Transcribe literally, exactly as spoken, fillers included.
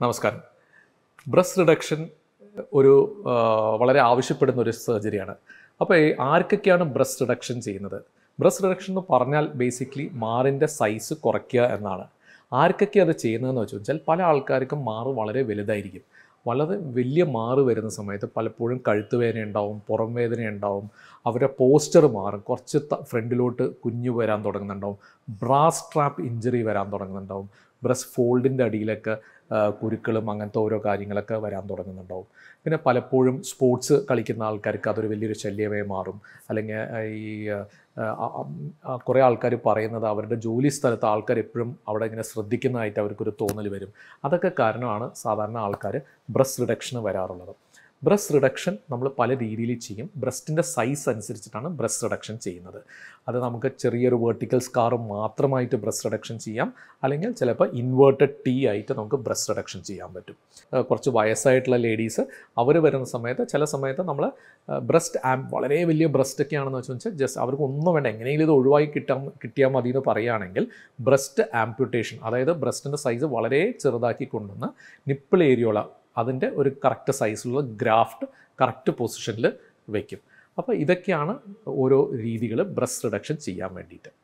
നമസ്കാരം. Breast reduction ഒരു വളരെ ആവശ്യപ്പെടുന്ന ഒരു സർജറിയാണ്. അപ്പോൾ ആർക്കൊക്കെയാണ് ബ്രസ്റ്റ് റിഡക്ഷൻ ചെയ്യുന്നത്? ബ്രസ്റ്റ് റിഡക്ഷൻ എന്ന് പറഞ്ഞാൽ ബേസിക്കലി മാറിൻ്റെ സൈസ് കുറയ്ക്കുക എന്നാണ്. ആർക്കൊക്കെ അത് ചെയ്യുന്നതെന്ന് വെച്ച് വെച്ചാൽ പല ആൾക്കാർക്കും മാറ് വളരെ വലുതായിരിക്കും. വളരെ വലിയ മാറ് വരുന്ന സമയത്ത് പലപ്പോഴും കഴുത്ത് വേദന ഉണ്ടാവും, പുറം വേദന ഉണ്ടാവും, അവരുടെ പോസ്റ്റർ മാറും, കുറച്ച് ഫ്രണ്ടിലോട്ട് കുഞ്ഞു വരാൻ തുടങ്ങുന്നുണ്ടാവും, ബ്രാസ് ട്രാപ്പ് ഇഞ്ചറി വരാൻ തുടങ്ങുന്നുണ്ടാവും, ബ്രസ്റ്റ് ഫോൾഡിൻ്റെ അടിയിലൊക്കെ കുരുക്കളും അങ്ങനത്തെ ഓരോ കാര്യങ്ങളൊക്കെ വരാൻ തുടങ്ങുന്നുണ്ടാവും. പിന്നെ പലപ്പോഴും സ്പോർട്സ് കളിക്കുന്ന ആൾക്കാർക്ക് അതൊരു വലിയൊരു ശല്യമായി മാറും. അല്ലെങ്കിൽ ഈ കുറേ ആൾക്കാർ പറയുന്നത് അവരുടെ ജോലി സ്ഥലത്ത് ആൾക്കാർ എപ്പോഴും അവിടെ ഇങ്ങനെ ശ്രദ്ധിക്കുന്നതായിട്ട് അവർക്കൊരു തോന്നൽ വരും. അതൊക്കെ കാരണമാണ് സാധാരണ ആൾക്കാർ ബ്രസ്റ്റ് റിഡക്ഷന് വരാറുള്ളത്. ബ്രസ്റ്റ് റിഡക്ഷൻ നമ്മൾ പല രീതിയിൽ ചെയ്യും. ബ്രസ്റ്റിൻ്റെ സൈസ് അനുസരിച്ചിട്ടാണ് ബ്രസ്റ്റ് റിഡക്ഷൻ ചെയ്യുന്നത്. അത് നമുക്ക് ചെറിയൊരു വെർട്ടിക്കൽ സ്കാർ മാത്രമായിട്ട് ബ്രസ്റ്റ് റിഡക്ഷൻ ചെയ്യാം, അല്ലെങ്കിൽ ചിലപ്പോൾ ഇൻവേർട്ടഡ് ടി ആയിട്ട് നമുക്ക് ബ്രസ്റ്റ് റിഡക്ഷൻ ചെയ്യാൻ പറ്റും. കുറച്ച് വയസ്സായിട്ടുള്ള ലേഡീസ് അവർ വരുന്ന സമയത്ത് ചില സമയത്ത് നമ്മൾ ബ്രസ്റ്റ് ആം വളരെ വലിയ ബ്രസ്റ്റൊക്കെ ആണെന്ന് വെച്ചാൽ ജസ്റ്റ് അവർക്ക് ഒന്നും വേണ്ട, എങ്ങനെയെങ്കിലും ഇത് ഒഴിവാക്കി കിട്ടാൻ കിട്ടിയാൽ മതി എന്ന് പറയുകയാണെങ്കിൽ ബ്രസ്റ്റ് ആംപ്യൂട്ടേഷൻ, അതായത് ബ്രസ്റ്റിൻ്റെ സൈസ് വളരെ ചെറുതാക്കി കൊണ്ടുവന്ന് നിപ്പിൾ ഏരിയോള അതിൻ്റെ ഒരു കറക്റ്റ് സൈസിലുള്ള ഗ്രാഫ്റ്റ് കറക്റ്റ് പൊസിഷനിൽ വയ്ക്കും. അപ്പോൾ ഇതൊക്കെയാണ് ഓരോ രീതികൾ ബ്രസ്റ്റ് റിഡക്ഷൻ ചെയ്യാൻ വേണ്ടിയിട്ട്.